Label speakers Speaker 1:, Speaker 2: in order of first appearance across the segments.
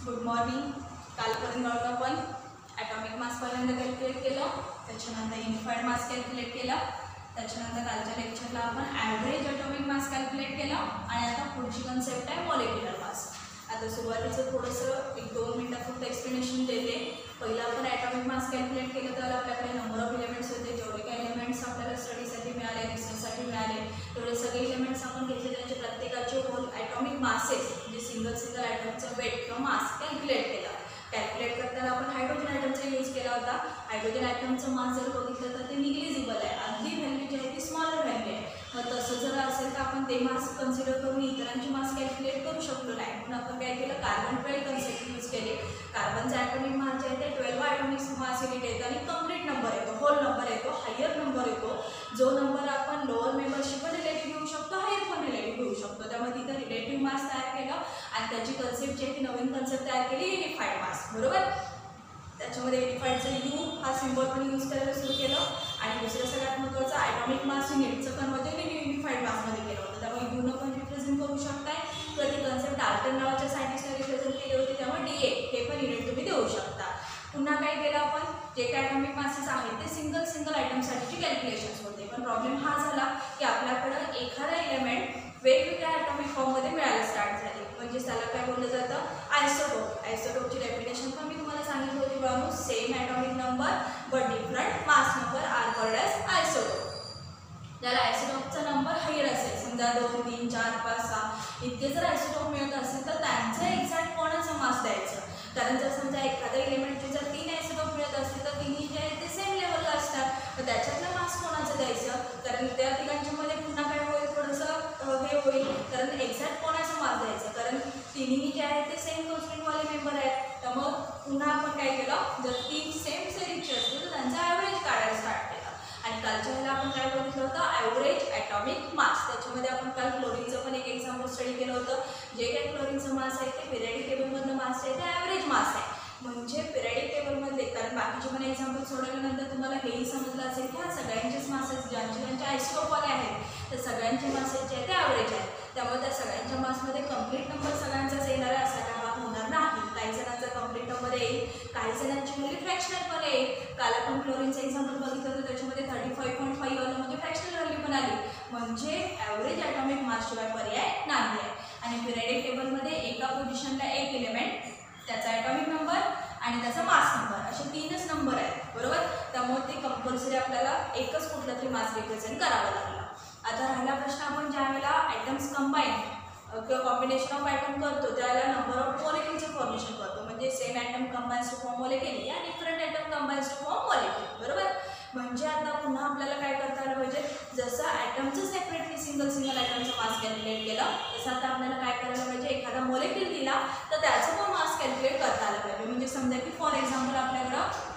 Speaker 1: Good morning. कालपर्यंत आपण atomic mass पहिल्यांदा कॅल्क्युलेट केलं, त्याच्यानंतर युनिफाईड मास कॅल्क्युलेट केला, त्याच्यानंतर कालच्या लेक्चरला आपण ॲव्हरेज ॲटॉमिक मास कॅल्क्युलेट केला आणि आता पुढची कन्सेप्ट आहे मॉलिक्युलर मास. आता सुरुवातीचं थोडंसं 1-2 मिनटं फक्त एक्सप्लेनेशन देते. पहिलं आपण ॲटॉमिक मास कॅल्क्युलेट केलं तर आपल्याकडे नंबर ऑफ एलिमेंट्स होते. जेवढे काही एलिमेंट्स आपल्याला स्टडीसाठी मिळाले, रिसर्चसाठी मिळाले, तेवढे सगळे एलिमेंट्स आपण घेतले, त्यांचे प्रत्येकाचे होल ॲटॉमिक मासेस म्हणजे सिंगल ॲटॉमचं वेट किंवा मास कॅल्क्युलेट केला. कॅल्क्युलेट करताना आपण हायड्रोजन ॲटमचा यूज केला होता. हायड्रोजन ॲटमचं मास जर बघितलं तर ते निग्लिजिबल आहे, अगदी व्हॅल्यू जी आहे ती स्मॉलर व्हॅल्यू आहे. मग तसं जर असेल तर आपण ते मास कन्सिडर करून इतरांची मास कॅल्क्युलेट करू शकलो नाही, म्हणून आपण काय केलं, कार्बन 12 कन्सेप्ट यूज केले. कार्बनचा ॲटॉमिक मास जे आहे ते 12 ॲटॉमिक मास युनिट येतं आणि कंप्लीट नंबर येतो, होल नंबर येतो, हायर नंबर येतो. जो नंबर आपण लोअर मेंबरशी पण रिलेटिव्ह घेऊ शकतो, हायर पण रिलेटिव्ह घेऊ शकतो. त्यामुळे तिथं रिलेटिव्ह मास तयार केलं आणि त्याची कन्सेप्ट जी आहे ती नवीन कन्सेप्ट तयार केली, युनिफाईड मास. बरोबर. त्याच्यामध्ये युनिफाईडचं यू हा सिम्बॉल पण यूज करायला सुरू केलं आणि दुसरं सगळ्यात महत्त्वाचं ॲटॉमिक मास युनिटचं कन्वर्जन युनिफाईड मासमध्ये केलं होतं. त्यामुळे यूनं पण रिप्रेझेंट करू शकताय किंवा ती कन्सेप्ट डाल्टन नावाच्या सायंटिस्टने रिप्रेझेंट केली होती, त्यामुळे DA हे पण युनिट तुम्ही देऊ शकता. पुन्हा काय केलं आपण, जे काय ॲटॉमिक मासेस आहेत ते सिंगल ॲटमसाठीची कॅल्क्युलेशन्स होते. पण प्रॉब्लेम हा झाला की आपल्याकडं एखादा एलिमेंट वेगवेगळ्या ॲटॉमिक फॉर्ममध्ये मिळायला स्टार्ट झाले, म्हणजे त्याला काय बोललं जातं, आयसोटोप. आयसोटोपची डेफिनेशन पण मी तुम्हाला सांगितली होती बाळांनो, same atomic number but different mass number are called as isotope. ज्याला आयसोटोपचा नंबर हायर असेल, समजा 2, 3, 4, 5, 6 इतके जर आयसोटोप मिळत असेल तर त्यांचं एक्झॅक्ट कोणाचं मास द्यायचं. कारण जर समजा एखाद्या एलिमेंटचे जर 3 आयसोटोप मिळत असतील तर तिन्ही जे आहेत ते सेम लेवलला असतात, तर त्याच्यातलं मास कोणाचं द्यायचं. कारण त्या तिघांच्यामध्ये पुन्हा काय होईल, थोडंसं हे होईल, कारण एक्झॅक्ट कोणाचं मास द्यायचं, कारण तिन्ही जे आहेत ते सेम कॉन्स्टंटवाले मेंबर आहेत. त्यामुळं पुन्हा आपण काय केलं, जर 3 सेम सेरीजचे असतील तर त्यांचा ॲव्हरेज काढायला स्टार्ट केला. आणि कालच्या वेळेला आपण काय बघितलं होतं, ॲव्हरेज ॲटॉमिक मास. त्याच्यामध्ये आपण काल क्लोरीनचं पण एक एक्झाम्पल स्टडी केलं होतं. जे काही क्लोरीनचं मास आहे ते पिरियडिक टेबलमधलं मास आहे ते ॲव्हरेज मास आहे. म्हणजे पिरियडिक टेबलमधले, कारण बाकीचे पण एक्झाम्पल सोडवल्यानंतर तुम्हाला हेही समजलं असेल की हा सगळ्यांचेच मासेस ज्यांचे आयसोटोपवाले आहेत तर सगळ्यांचे मासेस जे आहेत ते ॲव्हरेज आहेत. त्यामुळे त्या सगळ्यांच्या मासमध्ये कंप्लीट नंबर सगळ्यांचाच येणार आहे असा काय भाग होणार नाही. काही जणांचा कंप्लीट नंबर येईल, काही जणांची म्हणजे फ्रॅक्शनल पण येईल. काल आपण क्लोरीनचं एक्झाम्पल बघितलं होतं, त्याच्यामध्ये 35.5 आलं म्हणजे फ्रॅक्शनल व्हॅल्यू पण आली, म्हणजे ॲव्हरेज ॲटॉमिक मास शिवाय पर्याय नाही आहे. आणि पिरियडिक टेबलमध्ये एका पोझिशनला एक एलिमेंट, त्याचा ॲटॉमिक नंबर आणि त्याचा मास नंबर असे 3च नंबर आहेत. बरोबर. त्यामुळे ते कंपल्सरी आपल्याला एकच कुठला तरी मास रिप्रेझेंट करावा लागला. आता राहिला प्रश्न, आपण ज्या वेळेला आयटम्स कंबाईन किंवा कॉम्बिनेशन ऑफ आयटम करतो त्यावेळेला नंबर ऑफ मॉलिक्युलचं फॉर्मेशन करतो, म्हणजे same atom combines to form molecule या different atom combines to form molecule. बरोबर. म्हणजे आता पुन्हा आपल्याला काय करता आलं पाहिजे, जसं ॲटमचं सेपरेटली सिंगल ॲटमचं मास कॅल्क्युलेट केलं तसं आता आपल्याला काय करायला पाहिजे, एखादा मॉलिक्युल दिला तर त्याचं पण मास कॅल्क्युलेट करता आलं पाहिजे. म्हणजे समजा की फॉर एक्झाम्पल आपल्याकडं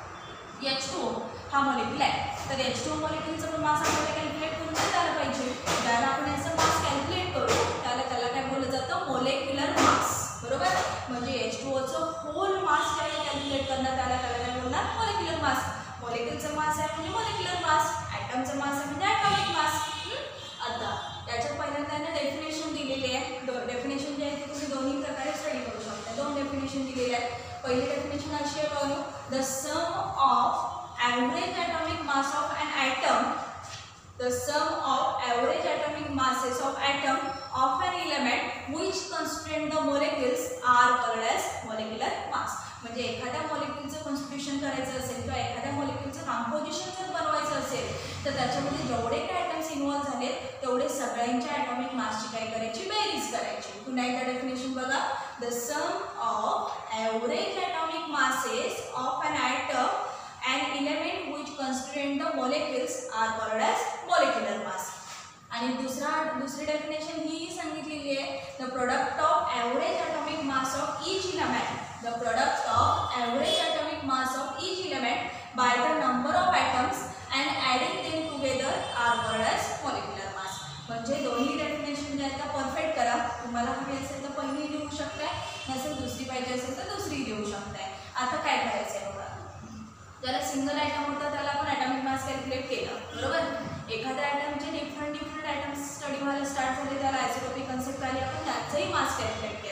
Speaker 1: H2O हा मॉलिक्युल आहे, तर H2O मॉलिक्युलचं पण मास आपल्याला कॅल्क्युलेट करून देता आलं पाहिजे. ज्याला आपण याचं मास कॅल्क्युलेट करू त्याला काय बोललं जातं, मॉलिक्युलर मास. बरोबर. म्हणजे H2Oचं होल मास ज्याला कॅल्क्युलेट करणार त्याला काय बोलणार, मॉलिक्युलर मास. मॉलिक्युलचं मास आहे म्हणजे मॉलिक्युलर मास, ॲटमचं मास आहे म्हणजे ॲटॉमिक मास. आता त्याच्यात पहिल्यांदा डेफिनेशन दिलेली आहे. डेफिनेशन जे आहे ते तुम्ही दोन्ही प्रकारे स्टडी करू शकता. 2 डेफिनेशन दिलेले आहेत. पहिली डेफिनेशन अशी आहे बघू, the sum of average atomic mass of an atom, the sum of average atomic masses of atom of an element which constitute the molecules are called as molecular mass. म्हणजे एखाद्या मॉलिक्युलचं constitution करायचं असेल किंवा एखाद्या मॉलिक्युलचं composition जर बनवायचं असेल तर त्याच्यामध्ये जेवढे काय ॲटम्स इन्व्हॉल्व झाले तेवढे सगळ्यांच्या ॲटॉमिक मासची काय करायची, बेरीज करायची. पुन्हा एकदा डेफिनेशन बघा, the sum of average atomic masses of an atom and element which constitute the molecules are called as molecular mass. आणि दुसरी डेफिनेशन ही सांगितलेली आहे, the product of average atomic mass of each element, the product of average atomic mass of each element by the number of atoms and adding them together are called as molecular mass. म्हणजे दोन्ही definition जे आहेत perfect करा. तुम्हाला हवी असेल तर पहिली लिहू शकताय, नसेल दुसरी पाहिजे असेल तर दुसरी लिहू शकताय. आता काय करायचं आहे बघा, ज्याला सिंगल ॲटम होता त्याला आपण ॲटॉमिक मास कॅल्क्युलेट केलं. बरोबर. एखाद्या ॲटमचे डिफरंट ॲटम्स स्टडी व्हायला स्टार्ट झाले, त्याला आयसोटोपिक कन्सेप्ट आली, आपण त्याचंही मास कॅल्क्युलेट केलं.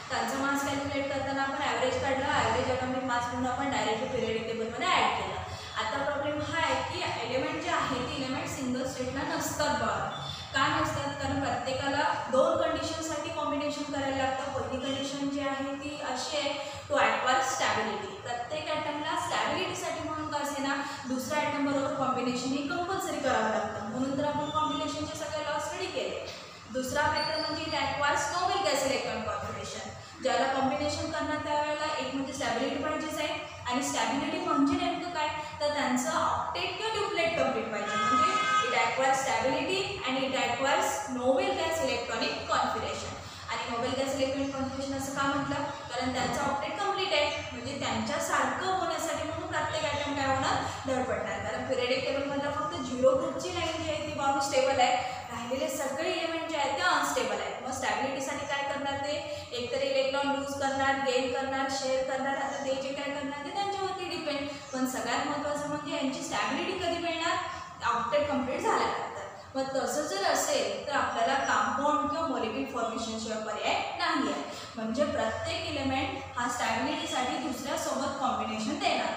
Speaker 1: कालचा मास कॅल्क्युलेट करताना आपण ॲव्हरेज काढला, ॲव्हरेज ॲटॉमिक मास म्हणून आपण डायरेक्टली पिरियडिक टेबलमध्ये ॲड केला. आता प्रॉब्लेम हा आहे की एलिमेंट जे आहे ते एलिमेंट सिंगल स्टेटला नसतात बघा. का नसतात? कारण प्रत्येकाला 2 कंडिशनसाठी कॉम्बिनेशन करायला लागतं. पहिली कंडिशन जी आहे ती अशी आहे टू ॲक्वायर स्टॅबिलिटी. प्रत्येक ॲटमला स्टॅबिलिटीसाठी म्हणून का असे ना दुसऱ्या ॲटम बरोबर कॉम्बिनेशन ही कंपल्सरी करावं लागतं. म्हणून तर आपण कॉम्बिनेशनचे सगळे लॉ स्टडी केले. दुसरा फॅक्टर म्हणजे it acquires noble gas electron configuration. ज्याला कॉम्बिनेशन करणार त्यावेळेला एक म्हणजे स्टॅबिलिटी पाहिजेच आहे. आणि स्टॅबिलिटी म्हणजे नेमकं काय तर त्यांचं ऑक्टेट किंवा ड्युप्लेट कंप्लीट पाहिजे. म्हणजे इट ॲक्वायर्स स्टॅबिलिटी आणि it acquires noble gas electronic configuration. आणि नोबेल गॅस इलेक्ट्रॉनिक कॉन्फिगरेशन असं का म्हटलं? कारण त्यांचं ऑक्टेट कंप्लीट आहे. म्हणजे त्यांच्यासारखं होण्यासाठी म्हणून प्रत्येक ॲटम काय होणार धडपडणार. कारण पिरियडिक टेबलमधलं फक्त 0 ग्रुपची लाईन जी आहे ती बाउंड स्टेबल आहे. राहिलेले सगळे इलेमेंट जे आहेत ते अनस्टेबल आहेत. मग स्टॅबिलिटीसाठी काय करणार ते एकतर इलेक्ट्रॉन लूज करणार, गेन करणार, शेअर करणार. आता ते जे काय करणार ते त्यांच्यावरती डिपेंड. पण सगळ्यात महत्त्वाचं म्हणजे यांची स्टॅबिलिटी कधी मिळणार? ऑक्टेट कंप्लीट झाल्यानंतर. मग तसं जर असेल तर आपल्याला कंपाऊंड किंवा मॉलिक्यूल फॉर्मेशनशिवाय पर्याय नाही आहे. म्हणजे प्रत्येक इलेमेंट हा स्टॅबिलिटीसाठी दुसऱ्यासोबत कॉम्बिनेशन देणार.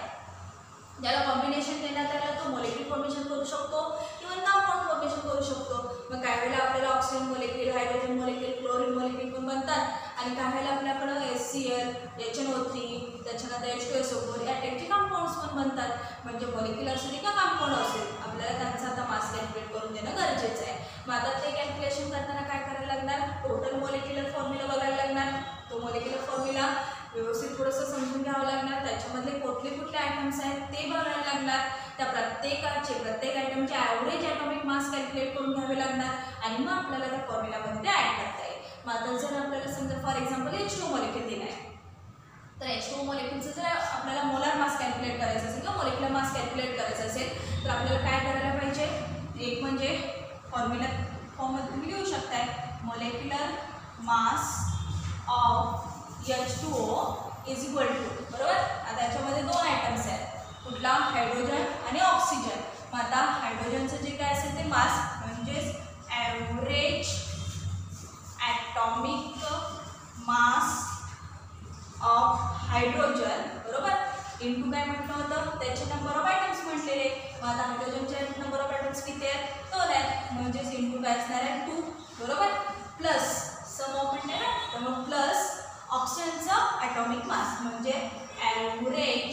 Speaker 1: ज्याला कॉम्बिनेशन देण्यात आलं तो मॉलिक्यूल फॉर्मेशन करू शकतो किंवा कंपाऊंड फॉर्मेशन करू शकतो. मग काही वेळेला आपल्याला oxygen molecule, hydrogen molecule, chlorine molecule पण बनतात. आणि काही वेळेला आपल्याकडं HCl, HNO3, त्याच्यानंतर H2SO4 या टाईपचे कंपाऊंड्स पण बनतात. म्हणजे मॉलिक्यूल असेल किंवा कंपाऊंड असेल आपल्याला त्यांचा आता मास कॅल्क्युलेट करून देणं गरजेचं आहे. मग आता ते कॅल्क्युलेशन करताना काय करायला लागणार? टोटल मॉलिक्युलर फॉर्म्युला बघायला लागणार. तो मॉलिक्युलर फॉर्म्युला व्यवस्थित थोडंसं समजून घ्यावं लागणार. त्याच्यामधले कुठले कुठले आयटम्स आहेत ते बघायला लागणार. त्या प्रत्येक आयटमचे ॲव्हरेज ॲटॉमिक मास कॅल्क्युलेट करून घ्यावे लागणार. आणि मग आपल्याला त्या फॉर्म्युलामध्ये ते ॲड करता येईल. मग आता जर आपल्याला समजा फॉर एक्झाम्पल H2 मॉलिक्यूल दिला आहे तर H2 मॉलिक्यूलचं जर आपल्याला मोलार मास कॅल्क्युलेट करायचं असेल किंवा मॉलिक्युलर मास कॅल्क्युलेट करायचं असेल तर आपल्याला काय करायला पाहिजे? एक म्हणजे फॉर्म्युला फॉर्ममध्ये तुम्ही लिहू शकताय molecular mass of H2O is equal to बरोबर. आता याच्यामध्ये 2 आयटम्स आहेत. कुठला? हायड्रोजन आणि ऑक्सिजन. मग आता हायड्रोजनचं जे काय असेल ते मास म्हणजेच average atomic mass of hydrogen बरोबर इंटू काय म्हटलं होतं त्याचे नंबर ऑफ आयटम्स म्हटलेले. मग आता हायड्रोजनचे नंबर ऑफ आयटम्स किती आहेत? 2 आहेत. म्हणजेच इंटू काय असणार आहे 2 बरोबर प्लस सम ऑफ म्हणते ना तर मग प्लस ऑक्सिजनचं ॲटॉमिक मास म्हणजे average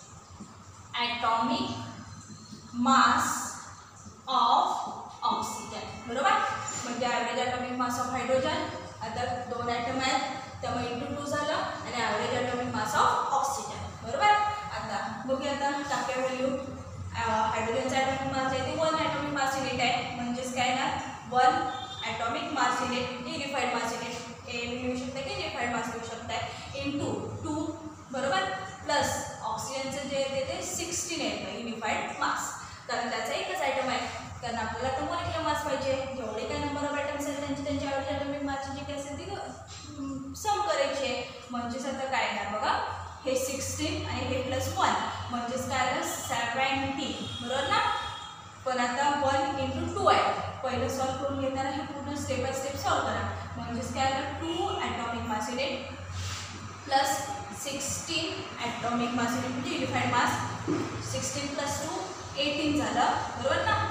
Speaker 1: atomic mass of oxygen बरोबर. म्हणजे average atomic mass of hydrogen आता 2 ॲटम आहेत त्यामुळे इंटू 2 झालं आणि average atomic mass of oxygen बरोबर. आता बघूया आता टाक्या व्हॅल्यू. हायड्रोजनचं ॲटॉमिक मास आहे ते 1 ॲटॉमिक मास युनिट आहे. म्हणजेच काय ना 1 atomic mass unit unified mass unit हे लिहू शकता की युनिफाईड मास लिहू शकताय इंटू 2 बरोबर प्लस ऑक्सिजनचं जे येते ते 16 येतं युनिफाईड मास. कारण त्याचा एकच आयटम आहे. कारण आपल्याला तर मॉलिक्युलर मास पाहिजे. जेवढे काय नंबर ऑफ आयटम्स आहेत त्यांची ॲव्हरेज ॲटॉमिक मासची जी काय असेल ती सम करायची आहे. म्हणजेच आता काय येणार बघा हे 16 आणि हे प्लस 1 म्हणजेच काय आलं 70 बरोबर ना. पण आता 1 इंटू 2 आहे. पहिलं सॉल्व करून घेताना हे पूर्ण स्टेप बाय स्टेप सॉल्व करा. म्हणजेच काय आलं 2 atomic mass unit plus 16 atomic mass unit म्हणजे युनिफाईड मास 16 प्लस 2 18 झालं बरोबर ना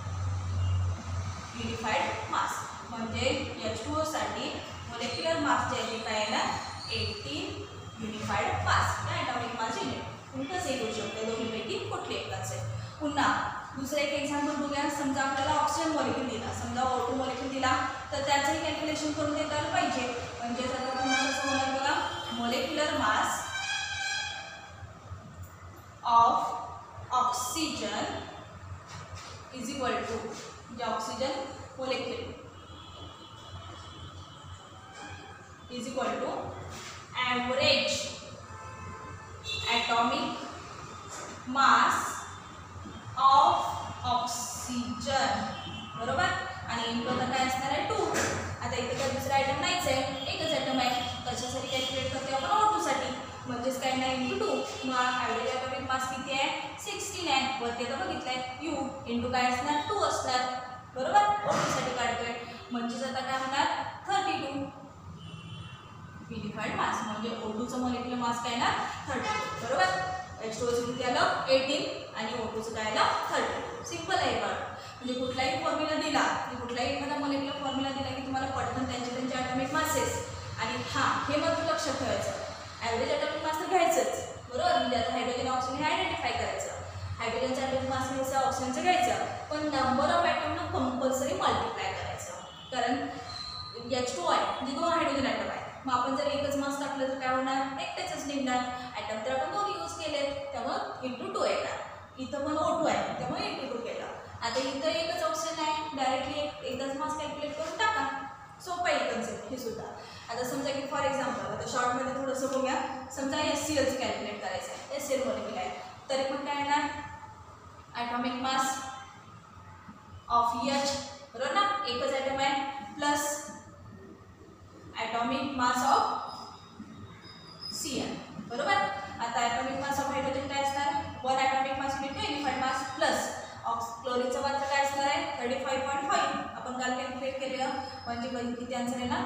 Speaker 1: युनिफाईड मास. म्हणजे H2O साठी मॉलिक्युलर मास जे आहे काय येणार 18 unified mass atomic mass unit. तुम्ही कसं लिहू शकता दोन्हीपैकी कुठले एकच आहे. पुन्हा दुसरं एक एक्झाम्पल बघूया. समजा आपल्याला ऑक्सिजन मॉलिक्यूल दिला समजा O2 मॉलिक्यूल दिला तर त्याचंही कॅल्क्युलेशन करून देता आलं पाहिजे. म्हणजेच आता तुम्हाला कसं होणार बघा molecular mass of oxygen is equal to म्हणजे oxygen molecule is equal to average atomic mass of oxygen बरोबर. आणि इंटू आता काय असणार आहे 2. आता इथे काय दुसरा आयटम नाहीच आहे एकच आयटम आहे. कशासाठी कॅल्क्युलेट करते आपण O2 साठी. म्हणजेच काय नाही इंटू 2. मग ॲव्हरेज ॲटॉमिक मास किती आहे 16 आहे. वरती आता बघितलंय U इंटू काय असणार 2 असणार बरोबर. O2 साठी काढतोय म्हणजेच आता काय होणार 32 युनिफाईड युनिफाईड मास म्हणजे O2चं मॉलिक्युलर मास काय ना 30 बरोबर. H2O किती आलं 18 आणि O2चं काय आलं 30. सिंपल आहे बघा. म्हणजे कुठलाही फॉर्म्युला दिला की कुठलाही एखादा मॉलिक्युलर फॉर्म्युला दिला की तुम्हाला पटकन त्यांचे ॲटॉमिक मासेस आणि हे मात्र लक्षात ठेवायचं ॲव्हरेज ॲटॉमिक मास तर घ्यायचंच बरोबर. म्हणजे आता हायड्रोजन ऑक्सिजन हे आयडेंटिफाय करायचं. हायड्रोजनचं ॲटॉमिक मास घ्यायचं ऑक्सिजनचं घ्यायचं पण नंबर ऑफ ॲटमला कंपल्सरी मल्टिप्लाय करायचं. कारण H2O आहे म्हणजे 2 हायड्रोजन ॲटम आहे. मग आपण जर एकच मास टाकलं तर काय होणार एकटेच निघणार. ॲटम तर आपण 2 यूज केलेत त्यामुळे इंटू 2 येणार. इथं पण O2 आहे त्यामुळे इंटू 2 केलं. आता इथं एकच ऑप्शन आहे डायरेक्टली एकदाच मास कॅल्क्युलेट करून टाका. सोपं आहे कन्सेप्ट हे सुद्धा. आता समजा की फॉर एक्झाम्पल आता शॉर्टमध्ये थोडंसं बघूया. समजा HClचं कॅल्क्युलेट करायचं आहे. HCl मॉलिक्युल आहे तरी पण काय येणार ॲटॉमिक मास ऑफ H बरोबर ना एकच ॲटम आहे plus atomic mass of Cl बरोबर. आता ॲटॉमिक मास ऑफ हायड्रोजन काय असणार 1 atomic mass unit unified mass plus क्लोरीनचं मात्र काय असणार आहे 35.5. आपण काल कॅल्क्युलेट केलेलं म्हणजे किती आन्सर आहे ना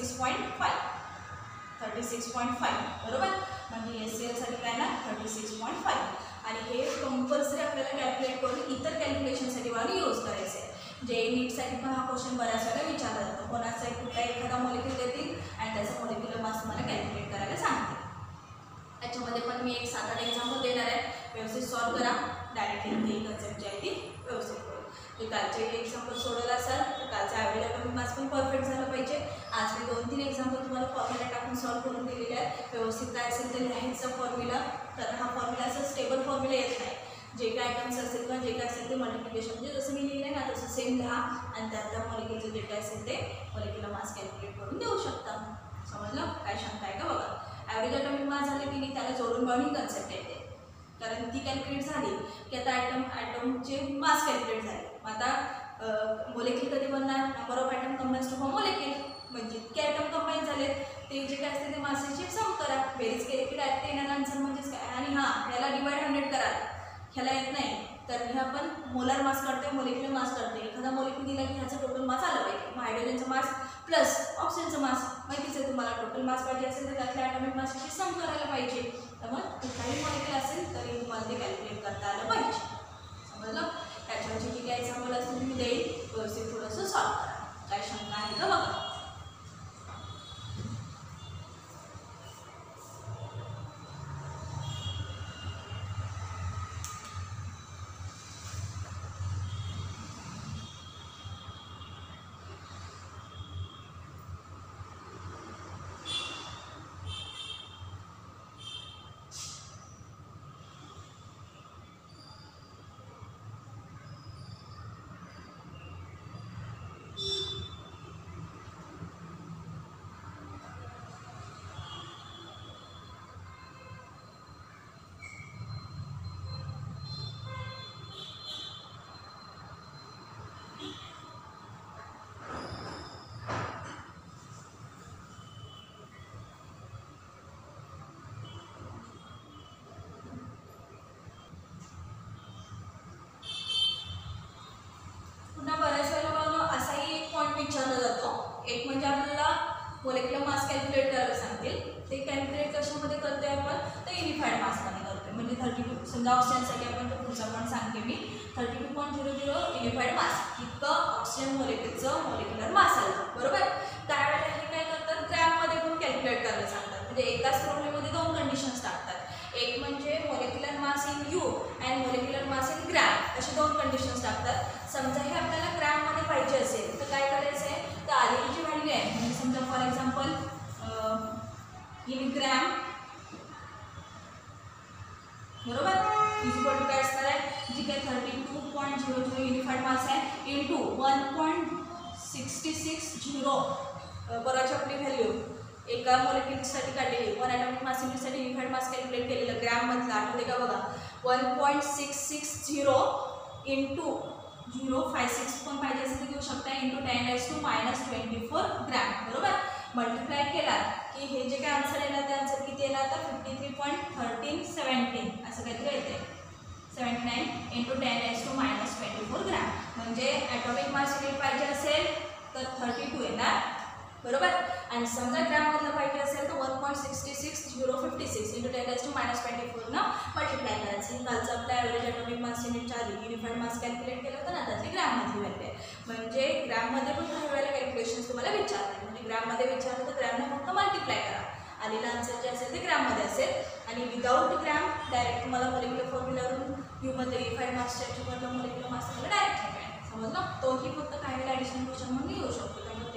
Speaker 1: 36.5 बरोबर. म्हणजे HClसाठी काय ना 36.5 आणि हे कंपल्सरी आपल्याला कॅल्क्युलेट करून इतर कॅल्क्युलेशनसाठी वाला यूज करायचं आहे. जे नीटसाठी पण हा क्वेश्चन बऱ्याच वेळा विचारला जातो. कोणाचा कुठला एखादा मॉलिक्युल देतील आणि त्याचा मॉलिक्युलर मास तुम्हाला कॅल्क्युलेट करायला सांगते. त्याच्यामध्ये पण मी एक 7-8 एक्झाम्पल देणार आहे. व्यवस्थित सॉल्व करा. डायरेक्टली ती कन्सेप्ट जी आहे ती व्यवस्थित करू. जे कालचे एक्झाम्पल सोडवलं असेल तर कालचा ॲव्हरेज ॲटॉमिक मास पण परफेक्ट झालं पाहिजे. आज मी 2-3 एक्झाम्पल तुम्हाला फॉर्म्युला टाकून सॉल्व करून दिलेले आहेत. व्यवस्थित काय असेल ते लिहायचं फॉर्म्युला. कारण हा फॉर्म्युला असं स्टेबल फॉर्म्युला येत नाही. जे काय आयटम्स असेल किंवा जे काय असेल ते मल्टिप्लिकेशन म्हणजे जसं मी लिहिले ना तसं सेम लिहा आणि त्यातल्या मॉलिक्युलचं जे काय असेल ते मॉलिक्युलर मास कॅल्क्युलेट करून देऊ शकता. समजलं काय शंका आहे का बघा. ॲव्हरेज ॲटॉमिक मास झाले की नाही त्याला जोडून बाळून कन्सेप्ट येते. कारण ती कॅल्क्युलेट झाली की आता ॲटमचे मास कॅल्क्युलेट झाले. मग आता मॉलिक्युल कधी बनणार number of atom combines to form molecule म्हणजे इतके ॲटम कंबाईन झाले ते जे काय असते ते मासेची सम करा. बेरीज केली की डायरेक्ट येणार आन्सर म्हणजेच काय. आणि ह्याला डिवाइड 100 करा ह्याला येत नाही तर हे आपण मोलार मास काढतोय मॉलिक्युलर मास काढतोय. एखादा मॉलिक्युल दिला की ह्याचं टोटल मास आलं पाहिजे. मग हायड्रोजनचं मास प्लस ऑक्सिजनचं मास माहितीच आहे तुम्हाला. टोटल मास पाहिजे असेल तर त्यातल्या ॲटॉमिक मासची सम करायला पाहिजे. त्यामुळे कुठलाही मॉलिक्युल असेल तरी तुम्हाला ते कॅल्क्युलेट करता आलं पाहिजे. समजलं. त्याच्यावरची जी काही एक्झाम्पल असतील तुम्ही देईल व्यवस्थित थोडंसं सॉल्व करा. काय शंका आहे का बघा. विचारला जातो. एक म्हणजे आपल्याला मॉलिक्युलर मास कॅल्क्युलेट करायला सांगतील. ते कॅल्क्युलेट कशामध्ये करतोय आपण तर युनिफाईड मासमध्ये करतोय. म्हणजे 32 समजा ऑक्सिजनसाठी आपण तो पुढचा पण सांगते मी 32.00 युनिफाईड मास इतकं ऑक्सिजन मॉलिक्युलचं मॉलिक्युलर मास आलं बरोबर. त्यावेळेला हे काय करतात ग्रॅममध्ये पण कॅल्क्युलेट करायला सांगतात. म्हणजे एकाच प्रॉब्लेममध्ये 2 कंडिशन्स टाकतात. एक म्हणजे molecular mass in U and molecular mass in gram असे 2 कंडिशन्स टाकतात. समजा हे आपल्याला ग्रॅममध्ये पाहिजे असेल तर काय करायचं आहे तर आधीची जी व्हॅल्यू आहे म्हणजे समजा फॉर एक्झाम्पल इन ग्रॅम बरोबर इक्वल टू काय असणार आहे जी काय 32.00 युनिफाईड मास आहे इंटू 1.660 बरोबरची आपली व्हॅल्यू एका मॉलिक्युलसाठी काढलेली 1 ॲटॉमिक मास युनिटसाठी युनिफाईड मास कॅल्क्युलेट केलेलं ग्रॅममधलं आठवते का बघा 1.660 इंटू 0.56 पण पाहिजे असेल तर घेऊ शकता इंटू 10⁻⁻24 ग्रॅम बरोबर. मल्टिप्लाय केला की हे जे काय आन्सर येणार ते आन्सर किती येणार तर 53.1317 असं काहीतरी येते 79 इंटू 10⁻⁻24 ग्रॅम. म्हणजे ॲटॉमिक मास युनिट पाहिजे असेल तर 32 येणार बरोबर. आणि समजा ग्रॅममधलं पाहिजे असेल तर 1.66056 इंटू 10⁻24 न मल्टिप्लाय करायचं. कालचं आपलं ॲव्हरेज ॲटॉमिक मास युनिटच्या आधी युनिफाईड मास कॅल्क्युलेट केलं होतं ना, त्यातली ग्रॅममधली व्हॅल्यू आहे. म्हणजे ग्रॅममध्ये पण काही वेळेला कॅल्क्युलेशन्स तुम्हाला विचारतात. म्हणजे ग्रॅममध्ये विचारलं तर ग्रॅमने फक्त मल्टिप्लाय करा. आलेलं आन्सर जे असेल ते ग्रॅममध्ये असेल. आणि विदाऊट ग्रॅम डायरेक्ट तुम्हाला मोलिक्युलर फॉर्म्युलावरून युमध्ये युनिफाईड मास स्ट्रक्चरमधलं मोलिक्युलर मास तुम्हाला डायरेक्ट मिळेल. समजलं. तोही फक्त काही वेळेला ॲडिशनल क्वेश्चन म्हणून येऊ शकतो.